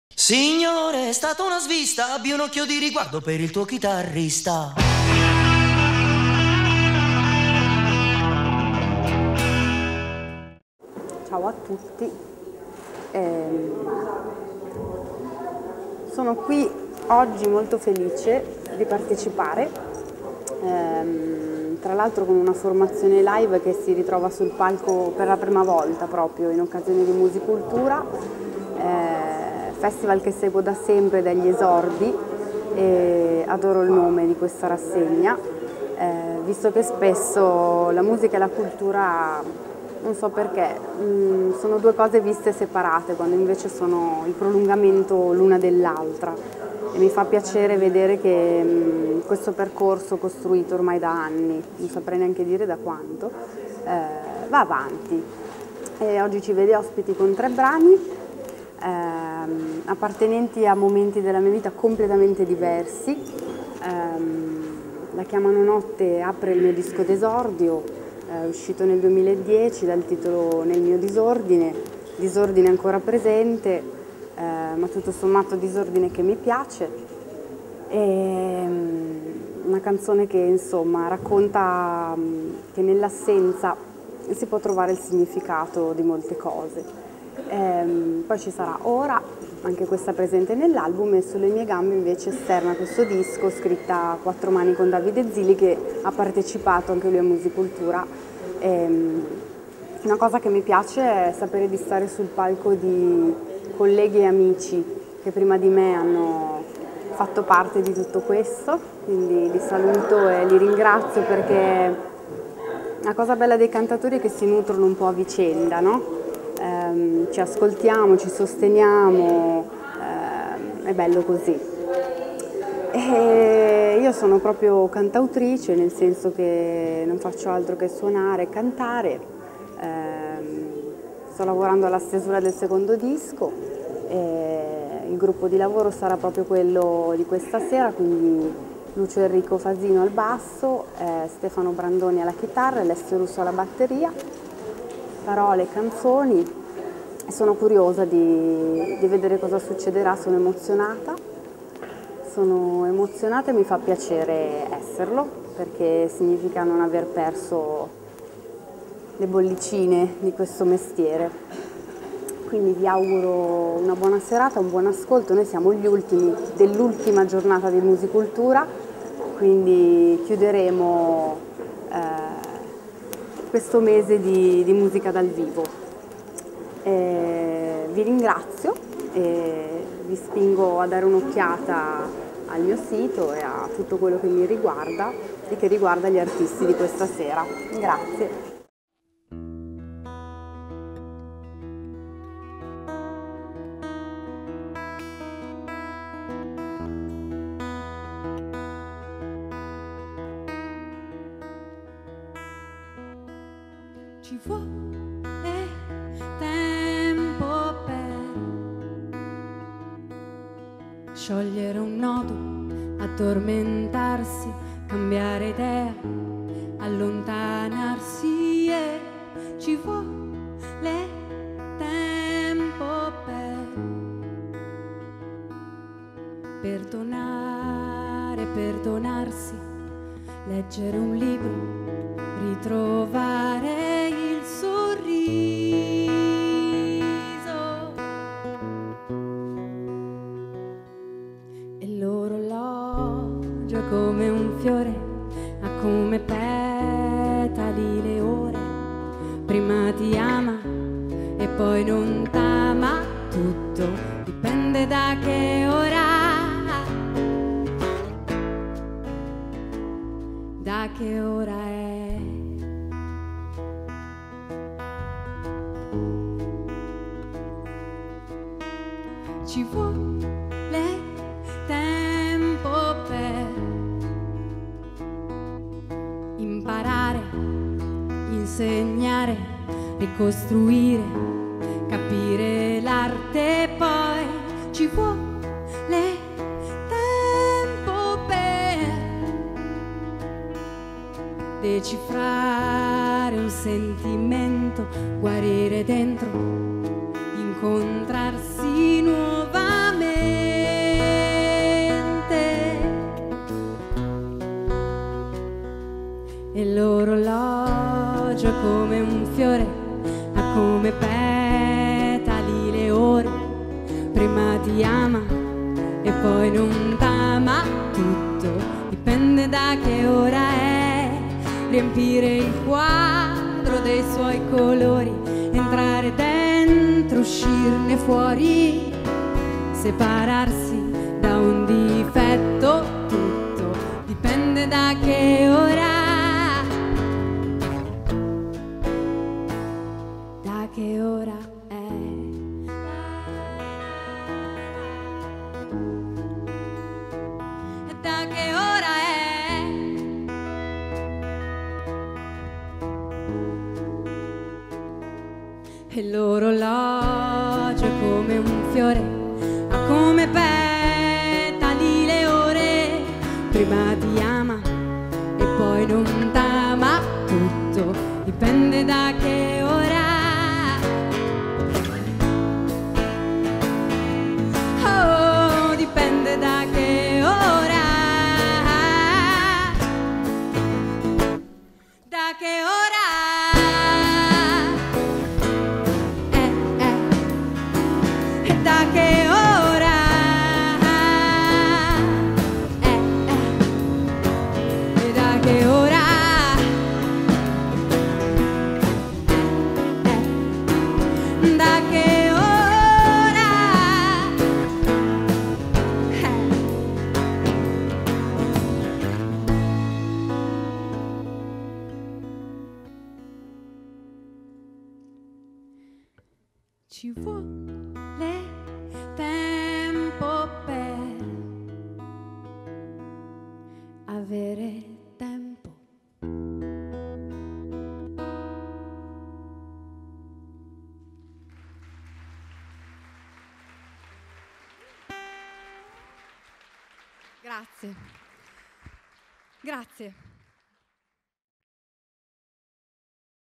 Signore, è stata una svista, abbi un occhio di riguardo per il tuo chitarrista. Ciao a tutti, sono qui oggi molto felice di partecipare, tra l'altro con una formazione live che si ritrova sul palco per la prima volta proprio in occasione di Musicultura, festival che seguo da sempre, dagli esordi, e adoro il nome di questa rassegna, visto che spesso la musica e la cultura, non so perché, sono due cose viste separate, quando invece sono il prolungamento l'una dell'altra. E mi fa piacere vedere che questo percorso costruito ormai da anni, non saprei neanche dire da quanto, va avanti. E oggi ci vede ospiti con 3 brani, appartenenti a momenti della mia vita completamente diversi. La chiamano Notte apre il mio disco d'esordio, uscito nel 2010 dal titolo Nel mio disordine, disordine ancora presente, ma tutto sommato disordine che mi piace. E una canzone che insomma racconta che nell'assenza si può trovare il significato di molte cose. Poi ci sarà Ora, anche questa presente nell'album, e Sulle mie gambe invece esterna questo disco, scritta a 4 mani con Davide Zilli, che ha partecipato anche lui a Musicultura. Una cosa che mi piace è sapere di stare sul palco di colleghi e amici che prima di me hanno fatto parte di tutto questo, quindi li saluto e li ringrazio, perché la cosa bella dei cantatori è che si nutrono un po' a vicenda, no? Ci ascoltiamo, ci sosteniamo, è bello così. E io sono proprio cantautrice, nel senso che non faccio altro che suonare e cantare. Sto lavorando alla stesura del secondo disco e il gruppo di lavoro sarà proprio quello di questa sera, quindi Lucio Enrico Fasino al basso, Stefano Brandoni alla chitarra e Alessio Russo alla batteria. Parole, canzoni. Sono curiosa di vedere cosa succederà, sono emozionata e mi fa piacere esserlo, perché significa non aver perso le bollicine di questo mestiere. Quindi vi auguro una buona serata, un buon ascolto. Noi siamo gli ultimi dell'ultima giornata di Musicultura, quindi chiuderemo questo mese di musica dal vivo. Vi ringrazio e vi spingo a dare un'occhiata al mio sito e a tutto quello che mi riguarda e che riguarda gli artisti di questa sera. Grazie. Ci vuole tempo per sciogliere un nodo, addormentarsi, cambiare idea, allontanarsi, e ci vuole tempo per perdonare, perdonarsi, leggere un libro, ritrovare il sorriso, e l'orologio come un fiore ha come petali le ore, prima ti ama e poi non t'ama, tutto dipende da che ora, da che ora è. Ci vuole tempo per imparare, insegnare, ricostruire, capire l'arte, e poi ci vuole tempo per decifrare un sentimento, guarire dentro, incontrarsi nuovamente. prima ti ama e poi non t'ama. Tutto dipende da che ora è. Riempire il quadro dei suoi colori, entrare dentro, uscirne fuori, separarsi da un difetto. Tutto dipende da che ora, da che ora è. Da che ora è. E l'orologio è come un fiore, ha come petali le ore. Prima ti ama e poi non t'ama. Tutto dipende da che ora. Oh, dipende da che ora. Da che ora. Da che ora e da che ora da che ora ci vuole tempo per avere tempo. Grazie. Grazie.